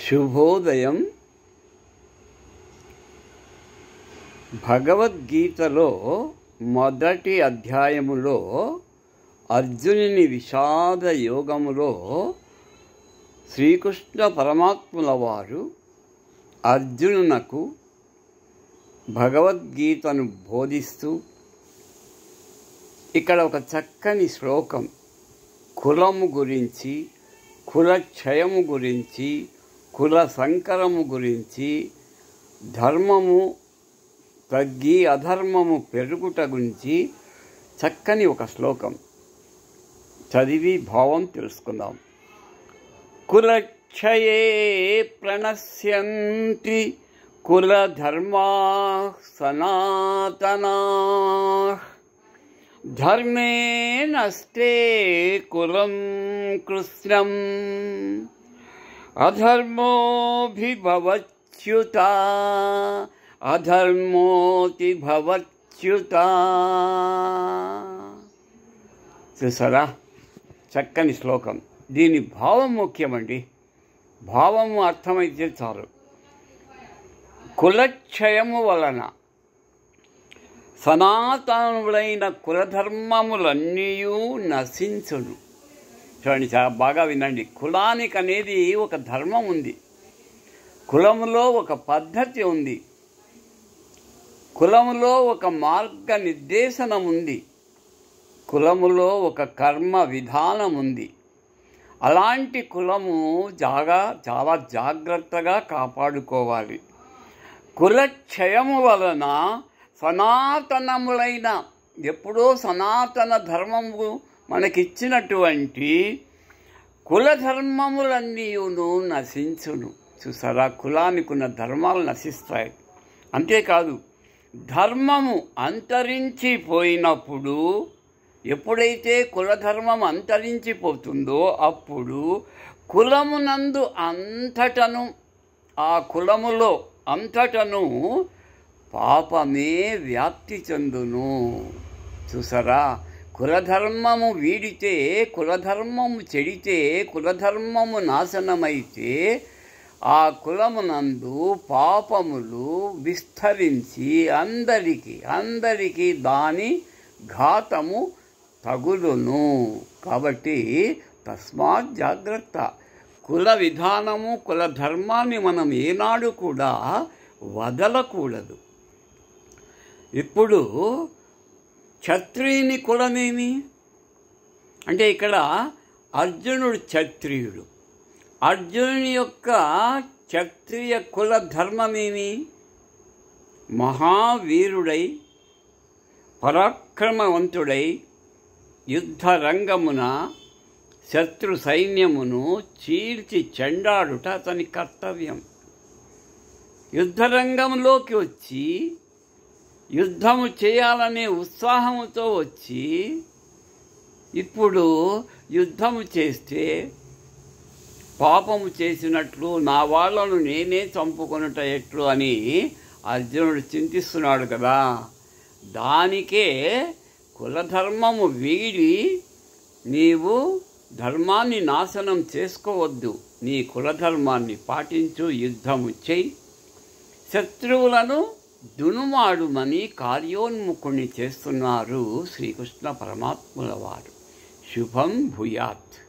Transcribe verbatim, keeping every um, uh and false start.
శుభోదయం. భగవద్గీతలో మొదటి అధ్యాయములో అర్జునుని విషాద యోగములో శ్రీకృష్ణ పరమాత్ముల వారు అర్జునునకు భగవద్గీతను బోధిస్తూ ఇక్కడ ఒక చక్కని శ్లోకం కులము గురించి, కులక్షయము గురించి, కుల సంకరము గురించి, ధర్మము తగ్గి అధర్మము పెరుగుట గురించి చక్కని ఒక శ్లోకం చదివి భావం తెలుసుకుందాం. కులక్షయే ప్రణశ్యంతి కులధర్మా సనాతనా, ధర్మే నష్టే కులం కృష్ణం, అధర్మోభిభవచ్యుత అధర్మోతి భవచ్యుత. చూసారా, చక్కని శ్లోకం. దీని భావం ముఖ్యమండి. భావము అర్థమైతే చాలు. కులక్షయము వలన సనాతనులైన కులధర్మములన్నీ నశించును. చూడండి, చాలా బాగా వినండి. కులానికి అనేది ఒక ధర్మం ఉంది, కులములో ఒక పద్ధతి ఉంది, కులములో ఒక మార్గ నిర్దేశనం ఉంది, కులములో ఒక కర్మ విధానం ఉంది. అలాంటి కులము జాగా చాలా జాగ్రత్తగా కాపాడుకోవాలి. కులక్షయము వలన సనాతనములైన, ఎప్పుడో సనాతన ధర్మము మనకిచ్చినటువంటి కులధర్మములన్నీయును నశించును. చూసారా, కులానికి ఉన్న ధర్మాలు నశిస్తాయి. అంతేకాదు, ధర్మము అంతరించిపోయినప్పుడు, ఎప్పుడైతే కులధర్మం అంతరించిపోతుందో అప్పుడు కులమునందు అంతటను, ఆ కులములో అంతటను పాపమే వ్యాప్తి చెందును. చూసారా, కులధర్మము వీడితే, కులధర్మము చెడితే, కులధర్మము నాశనమైతే ఆ కులమునందు పాపములు విస్తరించి అందరికీ అందరికీ దాని ఘాతము తగులును. కాబట్టి తస్మాత్ జాగ్రత్త. కుల విధానము, కుల ధర్మాన్ని మనం ఏనాడు కూడా వదలకూడదు. ఇప్పుడు క్షత్రియుని కులమేమి అంటే, ఇక్కడ అర్జునుడు క్షత్రియుడు. అర్జునుని యొక్క క్షత్రియ కుల ధర్మమేమి? మహావీరుడై, పరాక్రమవంతుడై, యుద్ధరంగమున శత్రు సైన్యమును చీల్చి చెండాడుట అతని కర్తవ్యం. యుద్ధరంగంలోకి వచ్చి యుద్ధము చేయాలనే ఉత్సాహముతో వచ్చి ఇప్పుడు యుద్ధము చేస్తే పాపము చేసినట్లు, నా వాళ్ళను నేనే చంపుకొనుట ఎట్లు అని అర్జునుడు చింతిస్తున్నాడు కదా. దానికే కులధర్మము వీడి నీవు ధర్మాన్ని నాశనం చేసుకోవద్దు, నీ కులధర్మాన్ని పాటించు, యుద్ధము చేయి, శత్రువులను దునుమాడుమని కార్యోన్ముఖుని చేస్తున్నారు శ్రీకృష్ణ పరమాత్ముల వారు. శుభం భూయాత్.